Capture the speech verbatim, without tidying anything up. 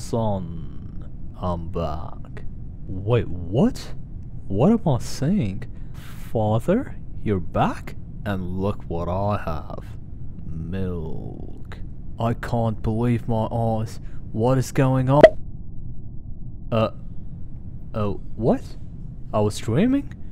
Son, I'm back. Wait, what? What am I saying? Father, you're back? And look what I have. Milk. I can't believe my eyes. What is going on? Uh, oh, what? I was dreaming?